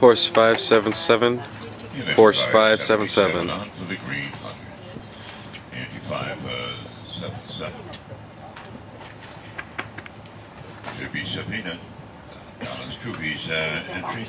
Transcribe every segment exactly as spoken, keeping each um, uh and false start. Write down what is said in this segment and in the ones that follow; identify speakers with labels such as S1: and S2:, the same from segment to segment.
S1: Horse five seven seven. Horse five seven seven.
S2: On for the green hundred. Andy five seven seven. Should be Sabrina. Donna's Troopies uh, entry.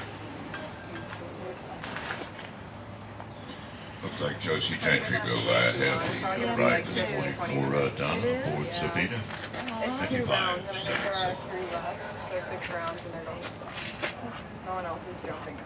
S2: Looks like Josie Gentry will uh, have the ride this morning for uh, Donna aboard Sabrina. fifty-five seven seven.
S3: So six rounds and they're going. No one else is jumping.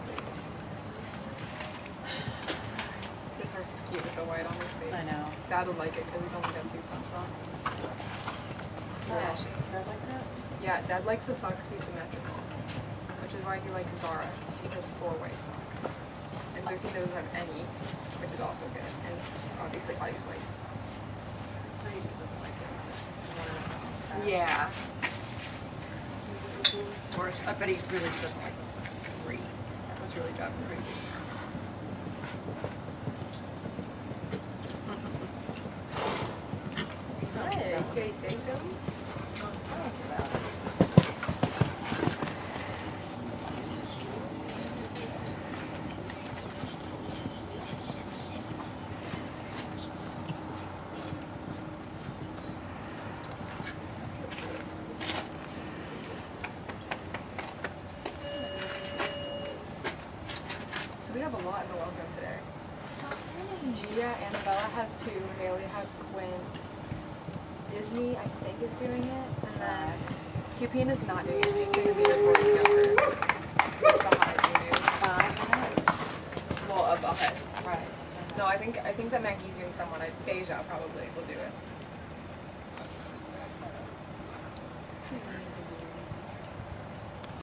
S3: This horse is cute with the white on his face. I know. Dad would like it because he's only got two front socks. Yeah. Dad likes it? Yeah, Dad likes the socks to be symmetrical, which is why he likes Zara. She has four white socks. And Lucy doesn't have any, which is also good. And obviously Hottie's white. So he just doesn't like it. Yeah. Of course, I bet he really doesn't like those first three. That was really driving crazy. Hey, did he say so? So we have a lot in the welcome today. So many. Gia, Annabella has two, Haley has Quint, Disney I think is doing it, and then Cupine is not doing it, she's going to be recording it.